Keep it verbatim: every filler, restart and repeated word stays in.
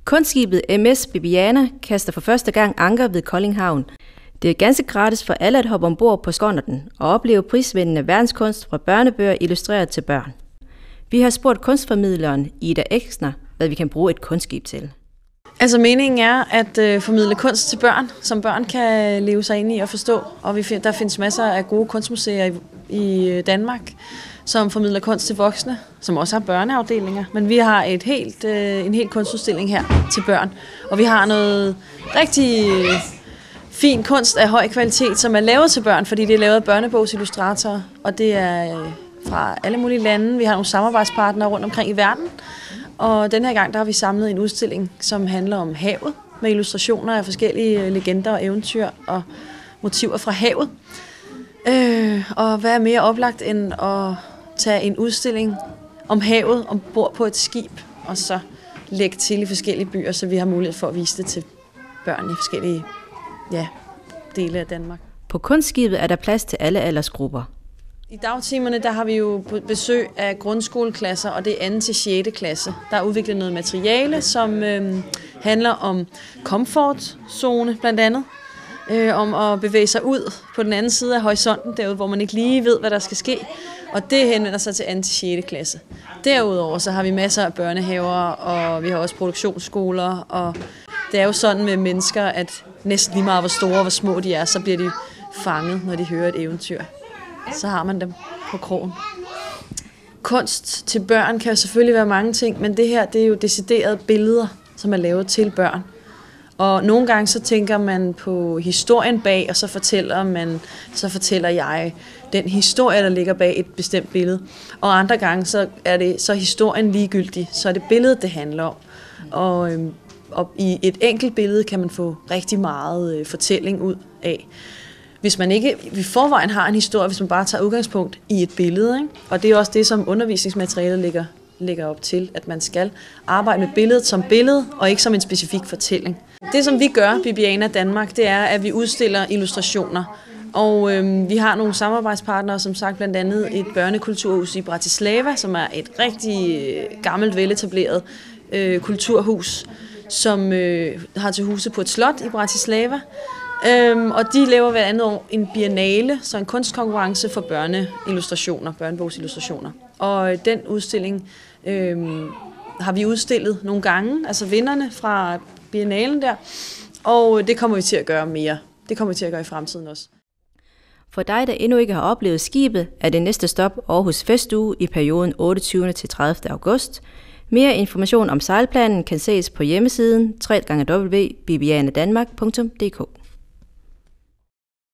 Kunstskibet M S Bibiana kaster for første gang anker ved Kolding Havn. Det er ganske gratis for alle at hoppe ombord på skonnerten og opleve prisvindende verdenskunst fra børnebøger illustreret til børn. Vi har spurgt kunstformidleren Ida Exner, hvad vi kan bruge et kunstskib til. Altså meningen er at øh, formidle kunst til børn, som børn kan leve sig ind i og forstå. Og vi find, der findes masser af gode kunstmuseer i, i Danmark, som formidler kunst til voksne, som også har børneafdelinger. Men vi har et helt, øh, en helt kunstudstilling her til børn. Og vi har noget rigtig øh, fin kunst af høj kvalitet, som er lavet til børn, fordi det er lavet af børnebogsillustratorer. Og det er øh, fra alle mulige lande. Vi har nogle samarbejdspartnere rundt omkring i verden. Og den her gang der har vi samlet en udstilling, som handler om havet, med illustrationer af forskellige legender og eventyr og motiver fra havet. Øh, og hvad er mere oplagt end at tage en udstilling om havet ombord på et skib, og så lægge til i forskellige byer, så vi har mulighed for at vise det til børn i forskellige ja, dele af Danmark. På kunstskibet er der plads til alle aldersgrupper. I dagtimerne der har vi jo besøg af grundskoleklasser, og det er anden til sjette klasse. Der er udviklet noget materiale, som øh, handler om komfortzone blandt andet. Øh, om at bevæge sig ud på den anden side af horisonten, derude, hvor man ikke lige ved, hvad der skal ske. Og det henvender sig til anden til sjette klasse. Derudover så har vi masser af børnehaver, og vi har også produktionsskoler. Og det er jo sådan med mennesker, at næsten lige meget hvor store og hvor små de er, så bliver de fanget, når de hører et eventyr. Så har man dem på krogen. Kunst til børn kan jo selvfølgelig være mange ting, men det her det er jo deciderede billeder, som er lavet til børn. Og nogle gange så tænker man på historien bag, og så fortæller man, så fortæller jeg den historie, der ligger bag et bestemt billede. Og andre gange så er det så historien ligegyldig, så er det billedet, det handler om. Og, øhm, og i et enkelt billede kan man få rigtig meget øh, fortælling ud af. Hvis man ikke i forvejen har en historie, hvis man bare tager udgangspunkt i et billede, ikke? Og det er også det, som undervisningsmaterialet ligger, ligger op til, at man skal arbejde med billedet som billede, og ikke som en specifik fortælling. Det, som vi gør, Bibiana Danmark, det er, at vi udstiller illustrationer. Og øhm, vi har nogle samarbejdspartnere, som sagt blandt andet et børnekulturhus i Bratislava, som er et rigtig gammelt, veletableret øh, kulturhus, som øh, har til huse på et slot i Bratislava. Øhm, og de laver hver andet år en biennale, så en kunstkonkurrence for børneillustrationer, børnebogsillustrationer. Og den udstilling øhm, har vi udstillet nogle gange, altså vinderne fra biennalen der, og det kommer vi til at gøre mere. Det kommer vi til at gøre i fremtiden også. For dig, der endnu ikke har oplevet skibet, er det næste stop Aarhus Festuge i perioden otteogtyvende til tredivte august. Mere information om sejlplanen kan ses på hjemmesiden w w w punktum bibianadanmark punktum d k.